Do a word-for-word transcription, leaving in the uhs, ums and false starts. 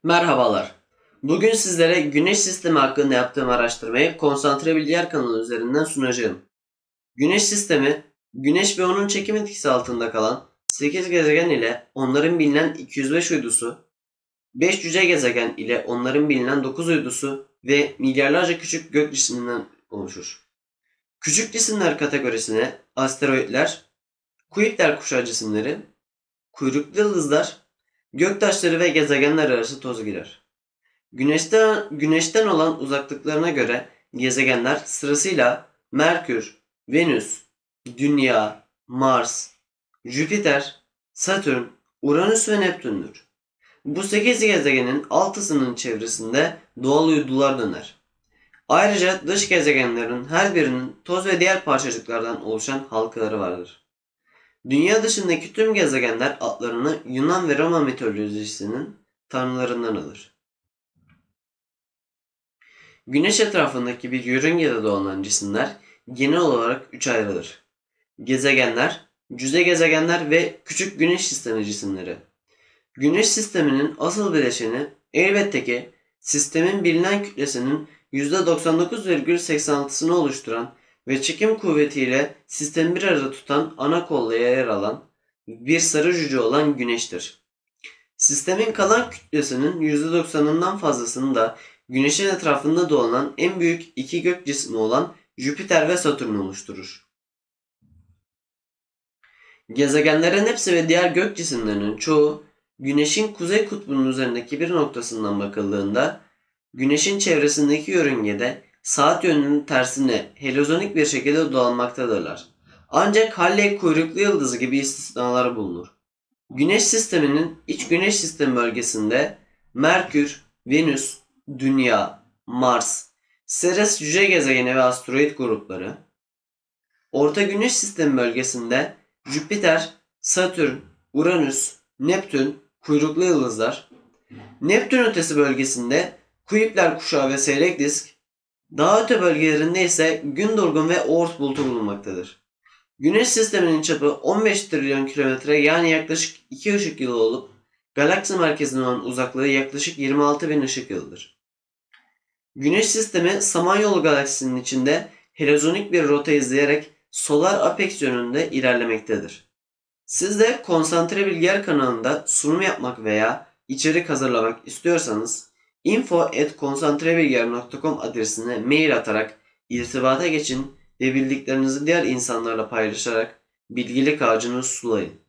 Merhabalar. Bugün sizlere Güneş sistemi hakkında yaptığım araştırmayı Konsantre Bilgiler kanalı üzerinden sunacağım. Güneş sistemi, Güneş ve onun çekim etkisi altında kalan sekiz gezegen ile onların bilinen iki yüz beş uydusu, beş cüce gezegen ile onların bilinen dokuz uydusu ve milyarlarca küçük gök cisminden oluşur. Küçük cisimler kategorisine asteroidler, Kuiper kuşağı cisimleri, kuyruklu yıldızlar, göktaşları ve gezegenler arası toz girer. Güneşten, Güneş'ten olan uzaklıklarına göre gezegenler sırasıyla Merkür, Venüs, Dünya, Mars, Jüpiter, Satürn, Uranüs ve Neptün'dür. Bu sekiz gezegenin altısının çevresinde doğal uydular döner. Ayrıca dış gezegenlerin her birinin toz ve diğer parçacıklardan oluşan halkaları vardır. Dünya dışındaki tüm gezegenler adlarını Yunan ve Roma mitolojisinin tanrılarından alır. Güneş etrafındaki bir yörüngede dolanan cisimler genel olarak üçe ayrılır. Gezegenler, cüce gezegenler ve küçük güneş sistemi cisimleri. Güneş sisteminin asıl bileşeni elbette ki sistemin bilinen kütlesinin yüzde doksan dokuz virgül seksen altısını oluşturan ve çekim kuvvetiyle sistemi bir arada tutan ana kolda yer alan bir sarı cüce olan Güneş'tir. Sistemin kalan kütlesinin yüzde doksanından fazlasını da Güneş'in etrafında dolanan en büyük iki gök cismi olan Jüpiter ve Satürn oluşturur. Gezegenlerin hepsi ve diğer gök cisimlerinin çoğu Güneş'in kuzey kutbunun üzerindeki bir noktasından bakıldığında Güneş'in çevresindeki yörüngede saat yönünün tersine helezonik bir şekilde dolanmaktadırlar. Ancak Halley kuyruklu yıldızı gibi istisnalar bulunur. Güneş sisteminin iç Güneş sistemi bölgesinde Merkür, Venüs, Dünya, Mars, Ceres cüce gezegeni ve asteroid grupları, Orta Güneş sistemi bölgesinde Jüpiter, Satürn, Uranüs, Neptün, kuyruklu yıldızlar, Neptün ötesi bölgesinde Kuiper kuşağı ve seyrek disk, daha öte bölgelerinde ise gün durgun ve Oort bulutu bulunmaktadır. Güneş sisteminin çapı on beş trilyon kilometre yani yaklaşık iki ışık yılı olup galaksi merkezine olan uzaklığı yaklaşık yirmi altı bin ışık yılıdır. Güneş sistemi Samanyolu galaksisinin içinde helezonik bir rota izleyerek solar apex yönünde ilerlemektedir. Siz de Konsantre Bilgiler kanalında sunum yapmak veya içerik hazırlamak istiyorsanız info at konsantrebilgiler nokta com adresine mail atarak irtibata geçin ve bildiklerinizi diğer insanlarla paylaşarak bilgilik ağacını sulayın.